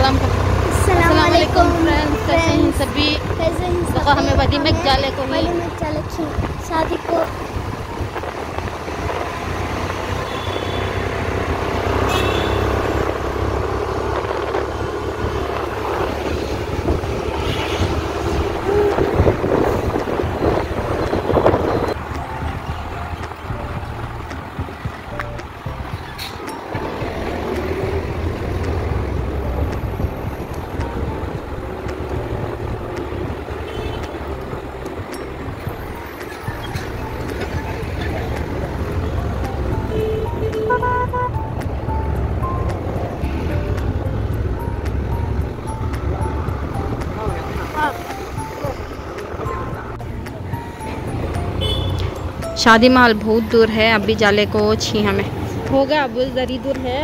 सलाम अस्सलामुअलैकुम फ्रेंड्स, कैसे हैं सभी? तो हमें वली में जाले को शादी को शादी महल बहुत दूर है, अभी जाले को छी हमें होगा, अब जरी दूर है।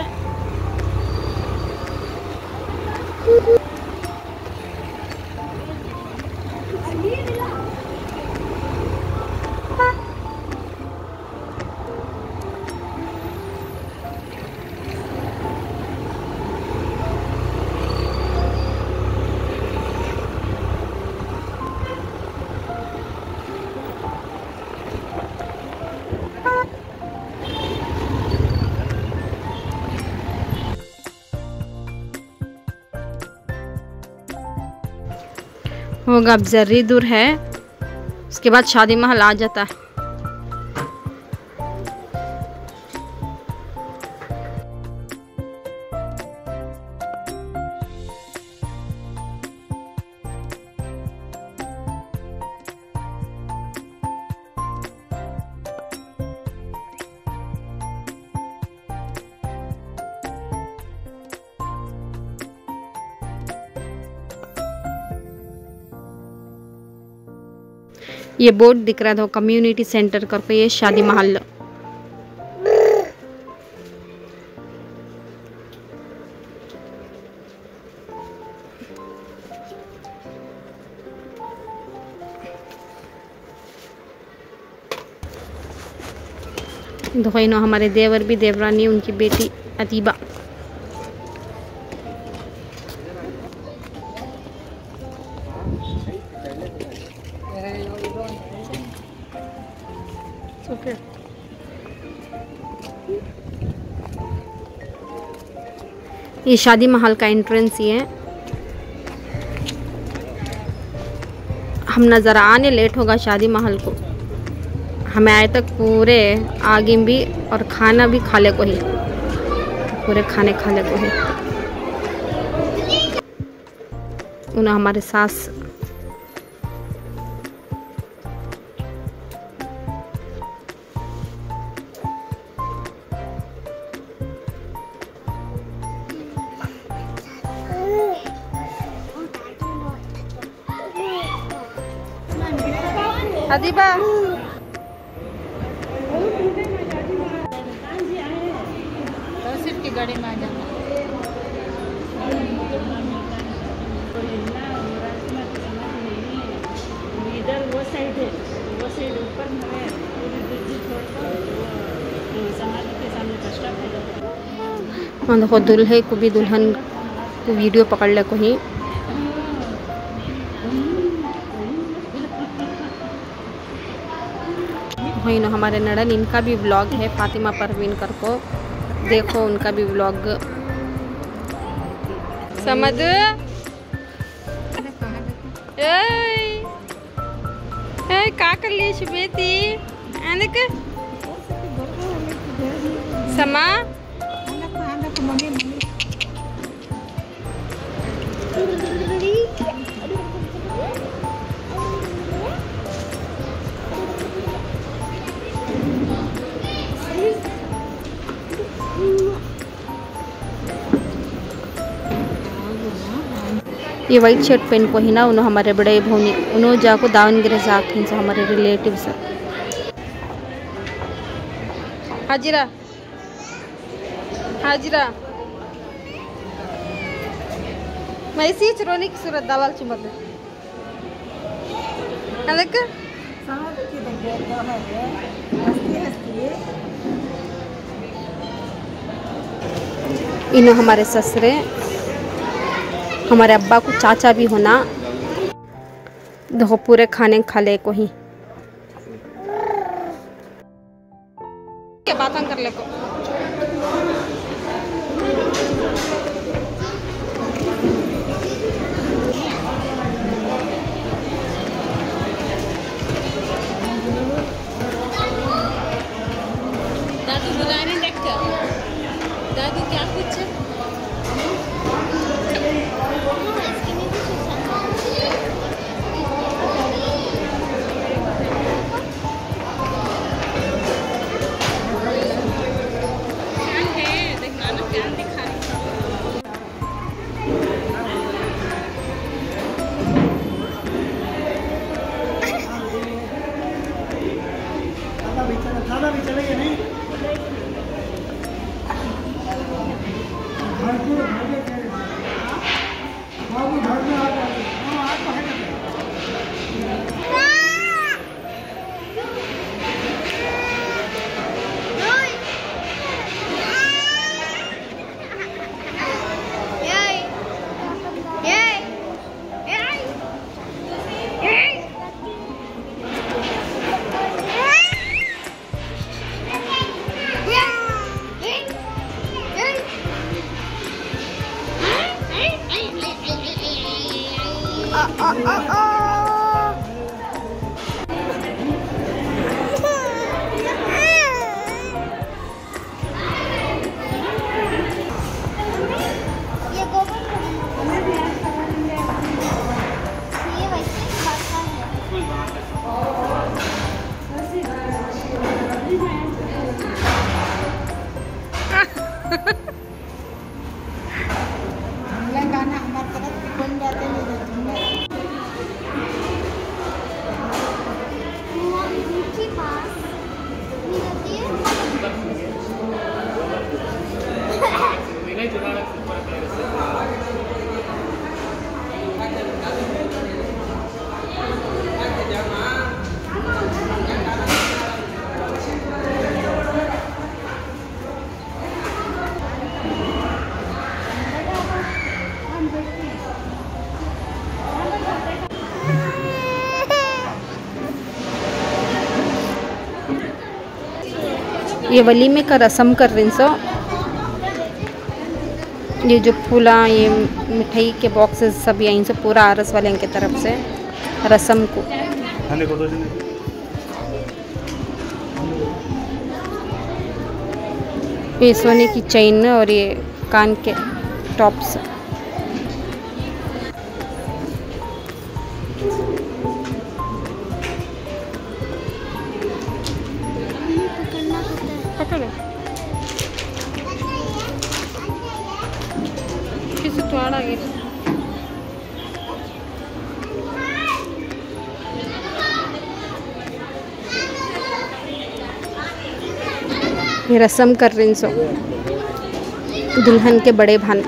होगा अब जर्री दूर है, उसके बाद शादी महल आ जाता है। ये बोर्ड दिख रहा था कम्युनिटी सेंटर करके, ये शादी महल। देखो इन हमारे देवर भी, देवरानी, उनकी बेटी अतीबा। ये शादी महल का एंट्रेंस ही है। हम नज़र आने लेट होगा शादी महल को, हमें आए तक पूरे आगे भी और खाना भी खा ले को ही, पूरे खाने खा ले को ही। उन्हें हमारे सास अदीबा सिर्फ की गाड़ी में आ जाना। इधर वो साइड है, वो साइड ऊपर है, समाधि के सामने कष्ट है। देखो दुल्हे को भी, दुल्हन को वीडियो पकड़ ले को ही। वही ना हमारे नड़न, इनका भी व्लॉग है, फातिमा परवीन कर को देखो, उनका भी व्लॉग। समझ का कर लिए शुभेती समा ये वाइट शर्ट पहन को ही ना, उन्होंने हमारे बड़े भौनी उन्होंने जाको दावनगिरी जाखिन से हमारे रिलेटिव्स। हाजिरा हाजिरा मैं सी चरोनी की सूरत दावाल चुमत ಅದಕ್ಕೆ इन्हों हमारे ससुरे हमारे अब्बा को चाचा भी होना, देखो पूरे खाने खा ले को ही क्या बात कर ले को। दादू बुलाने देखा, दादू क्या कुछ खाना भी चलेगा नहीं। बाबू घर में आ जाए। हाँ आज तो है ना। ये वलीमे का रस्म कर रही सो। ये जो फूला ये मिठाई के बॉक्सेस सब यहीं से पूरा आरस वाले की तरफ से रस्म को ये सोने की चेन और ये कान के टॉप्स। पकड़ो किसी तो आड़ा गया। ये रस्म कर रही सो दुल्हन के बड़े भान।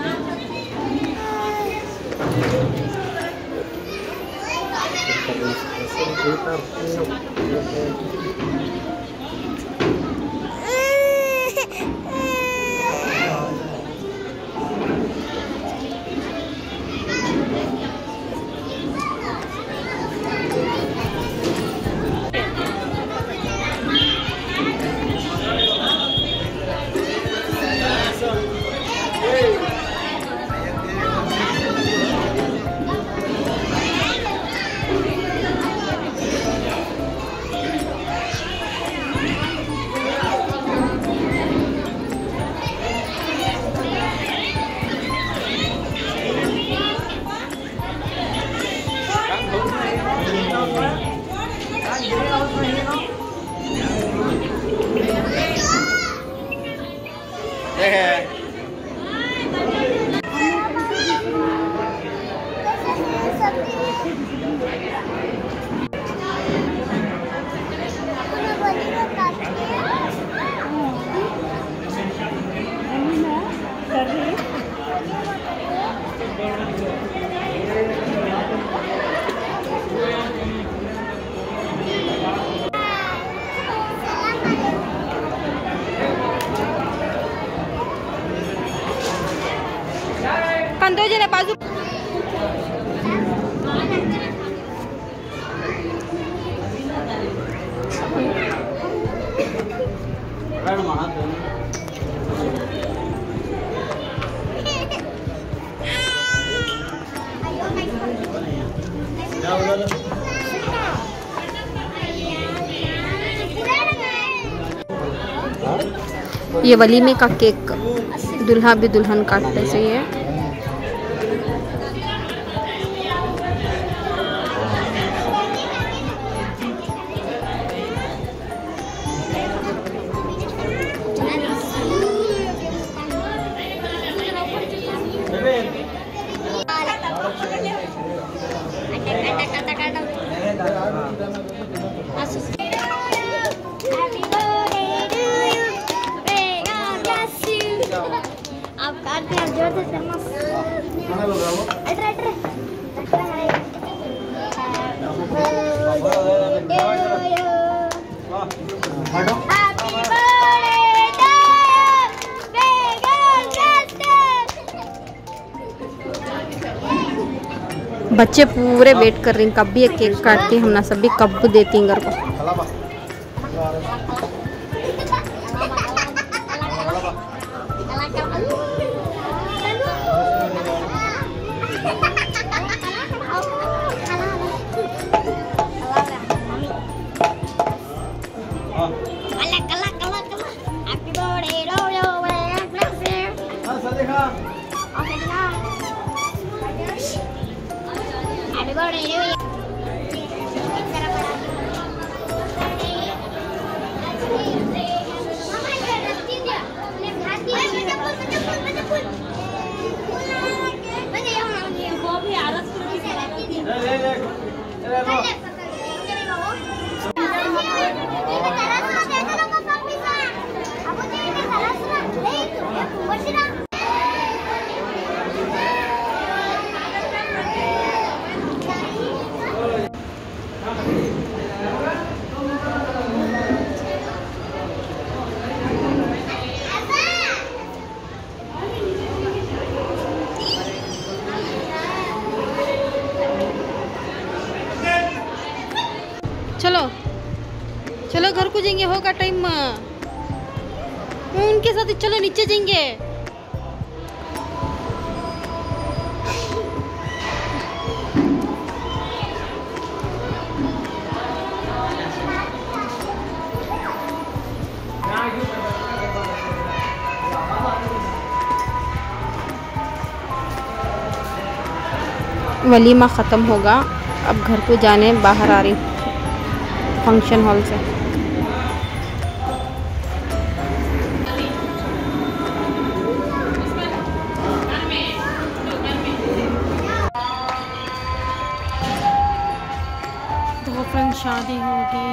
कंदो ले बाजू। ये वलीमे का केक दूल्हा भी दुल्हन काटते सही है। आप काटते हैं जोर से फेमस बच्चे पूरे वेट कर रही कब भी एक केक काटती हम ना सभी कब देती घर को। चलो चलो घर को जाएंगे, होगा टाइम उनके साथ। चलो नीचे जाएंगे। वलीमा ख़त्म होगा, अब घर को जाने बाहर आ रही फंक्शन हॉल से। तो फ्रेंड शादी होगी।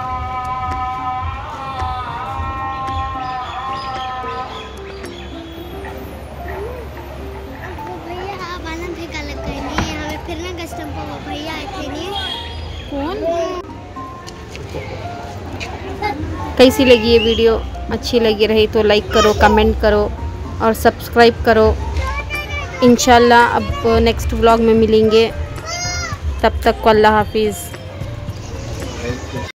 कौन कैसी लगी ये वीडियो? अच्छी लगी रही तो लाइक करो, कमेंट करो और सब्सक्राइब करो। इंशाल्लाह अब नेक्स्ट व्लॉग में मिलेंगे, तब तक को अल्लाह हाफिज़।